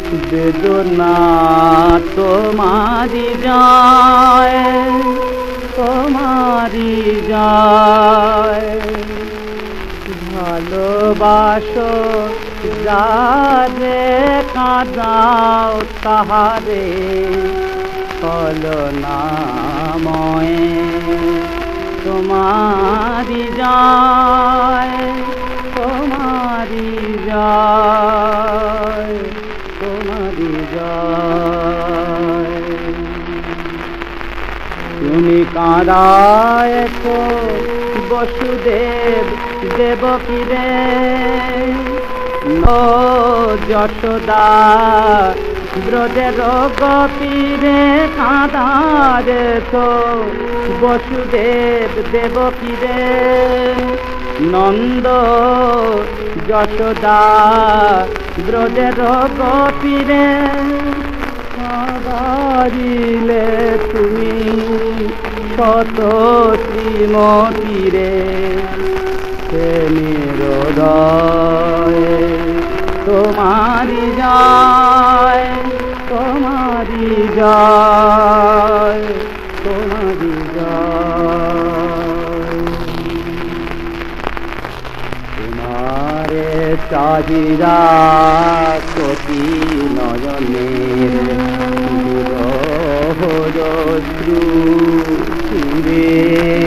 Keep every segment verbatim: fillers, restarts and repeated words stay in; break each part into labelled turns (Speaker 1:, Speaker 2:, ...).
Speaker 1: বেদনা তোমারি যায়, তোমারি যায়। ভালোবাসো যারে, কাঁদাও তাহারে ছলনাময়ে তোমারি যায়, তোমারি যায়, তোমারি যায়। তুমি কাঁদায়েছ বসুদেব দেবকীরে, ন যশোদা ব্রজের গোপীরে কাঁদায়েছ বসুদেব দেবকীরে। নন্দ যশোদা ব্রজের গোপীরে কাঁদাইলে তুমি শত শ্রীমতীরে। সে নিরোদয়ে তোমারি যায়, তোমারি যায়, তোমারি যায়। তোমারে চাহিদা কতি নয়নের বিরহরশ্রু সুরে।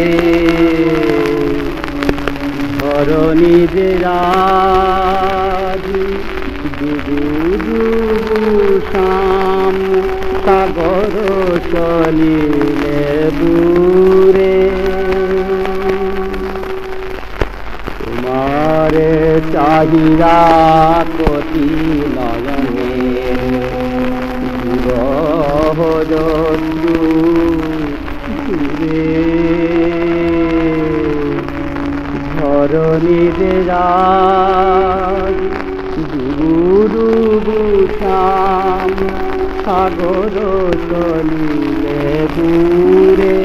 Speaker 1: ধরণীর রাজ ডুবু ডুবু শাম, সাগর চলিলে বুরে। তোমারে চাহিদা কতি নয়নের বিরহরশ্রু সুরে। ধরণীর রাজ ডুবু ডুবু শাম, সাগর চলিলে বুরে।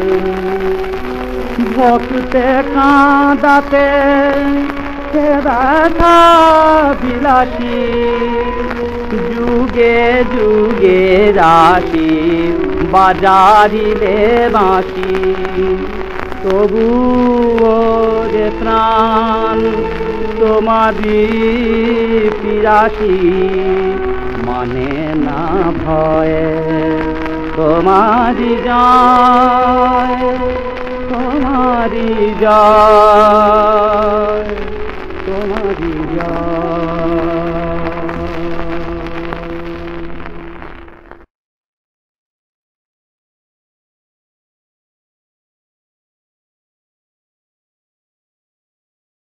Speaker 1: ভক্তে কাঁদাতে সে ব্যথা বিলাসী, যুগে যুগে রাশি বাজারিলে বাঁশি। তবুও যে প্রাণ তোমারি পিয়াসী, মানে না ভয়ে তোমারি যায়, তোমারি যায়, তোমারি যায়।